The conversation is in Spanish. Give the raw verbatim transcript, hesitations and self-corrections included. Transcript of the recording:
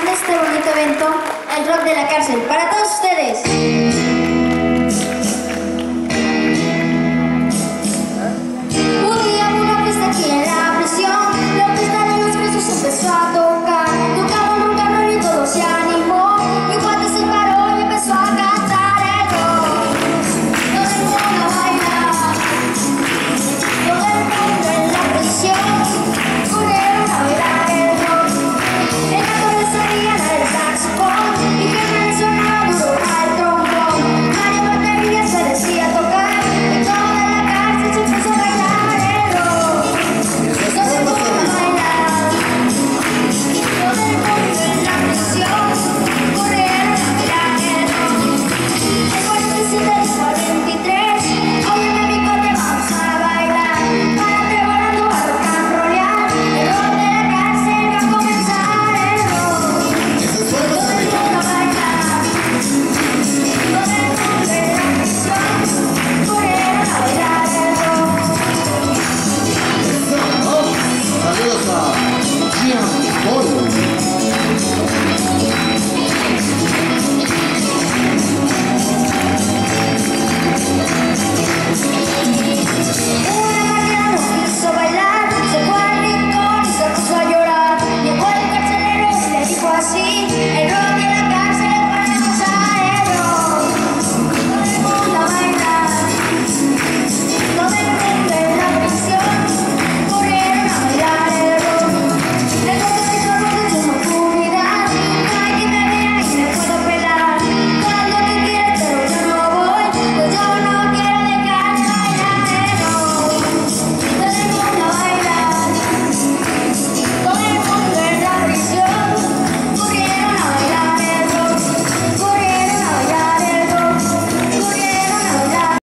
de este bonito evento, el rock de la cárcel, para todos ustedes. Un día en una fiesta aquí en la prisión, la orquesta de los presos empezó a tocar. Tocaron un cabrón y todo se animó. Mi cuate se paró y empezó a cantar el rock. Todo el mundo baila, todo el mundo en la prisión corrieron a bailar el rock. El gato le salía del saxofón y que me sonaba duro al trombón. Mario Batería se decía tocar y toda la cárcel se puso a bailar el rock. Todo el mundo baila, todo el mundo en la prisión corrieron a bailar el rock. De cuarenta y siete y cuarenta y tres, óyeme mi cote, vamos a bailar. Párate volando a rock and rollear. El rock de la cárcel va a comenzar el rock. Todo el mundo baila, todo el mundo en la prisión corrieron a bailar el rock. Saludos a Gian Paul.